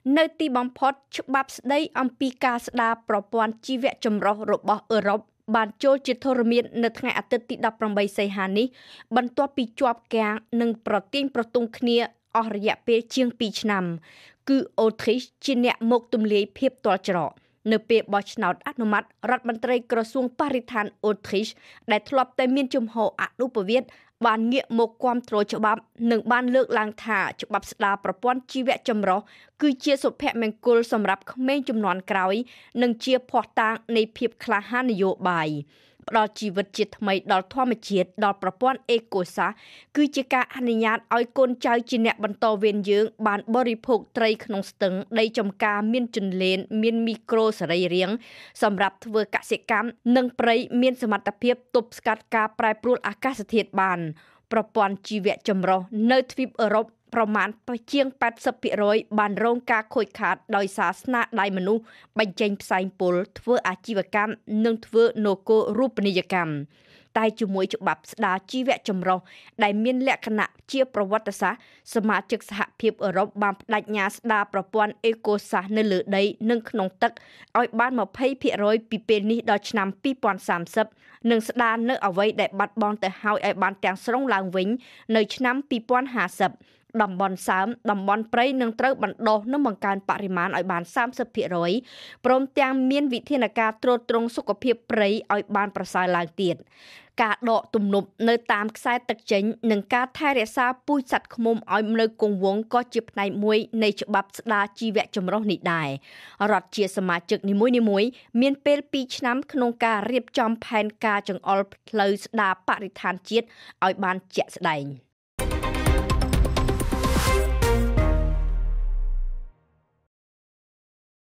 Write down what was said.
នៅទីបំផុតច្បាប់ស្តីអំពីការស្ដារប្រព័ន្ធជីវៈចម្រុះរបស់អឺរ៉ុបបានចូលជាធរមាននៅថ្ងៃអាទិត្យទី18សីហានេះបន្ទាប់ពីជាប់គាំងនិងប្រទាញប្រទង់គ្នាអស់រយៈពេលជាង2ឆ្នាំគឺអូទ្រីសជាអ្នកមកទម្លាយភាពទាល់ច្រកនៅពេលបោះឆ្នោតអនុម័តរដ្ឋមន្ត្រីក្រសួងបរិស្ថានអូទ្រីសដែលធ្លាប់តែមានជំហរអនុប្រវត្តិបានងាកមកគាំទ្រច្បាប់និងបានលើកឡើងថាច្បាប់ស្ដារប្រព័ន្ធជីវៈចម្រុះគឺជាសុភមង្គលសម្រាប់ក្មេងជំនាន់ក្រោយនិងជាភស្តុតាងនៃភាពក្លាហាននយោបាយផ្ដល់ជីវិតជាថ្មីដល់ធម្មជាតិដល់ប្រព័ន្ធអេកូសាសគឺជាការអនុញ្ញាតឲ្យកូនចៅជាអ្នកបន្តវេនយើងបានបរិភោគត្រីក្នុងស្ទឹងដីចំការមានជន្លេនមានមីក្រូសរីរាង្គសម្រាប់ធ្វើកសិកម្មនិងព្រៃមានសមត្ថភាពទប់ស្កាត់ការប្រែប្រួលអាកាសធាតុបានប្រព័ន្ធជីវៈចម្រុះនៅទ្វីបអឺរ៉ុបប្រមាណជាង 80% បានរងការខូចខាតដោយសារស្នាដៃមនុស្សបញ្ចេញផ្សែងពុលធ្វើអាជីវកម្មនិងធ្វើនគរូបនីយកម្មតែជាមួយច្បាប់ស្ដារជីវៈចម្រុះដែលមានលក្ខណៈជាប្រវត្តិសាស្ត្រសមាជិកសហភាពអឺរ៉ុបបានបដិញ្ញាស្ដារប្រព័ន្ធអេកូសាសនៅលើដីនិងក្នុងទឹកឲ្យបាន 20% ពីពេលនេះដល់ឆ្នាំ2030និងស្ដារនៅអ្វីដែលបាត់បង់ទៅហើយឲ្យបានទាំងស្រុងឡើងវិញនៅឆ្នាំ2050តំបន់សើមតំបន់ព្រៃនឹងត្រូវបណ្ដុះនិងបង្កើនបរិមាណឲ្យបាន 30% ព្រមទាំងមានវិធានការទ្រទ្រង់សុខភាពព្រៃឲ្យបានប្រសើរឡើងទៀតការដកទំនប់នៅតាមខ្សែទឹកចេញនិងការថែរក្សាពូជសត្វឃ្មុំឲ្យនៅគង់វង្សក៏ជាផ្នែកមួយនៃច្បាប់ស្ដារជីវៈចម្រុះនេះដែររដ្ឋជាសមាជិកនីមួយៗមានពេល2ឆ្នាំក្នុងការរៀបចំផែនការចង្អុលផ្លូវស្ដារបរិស្ថានជាតិឲ្យបានជាក់ស្ដែង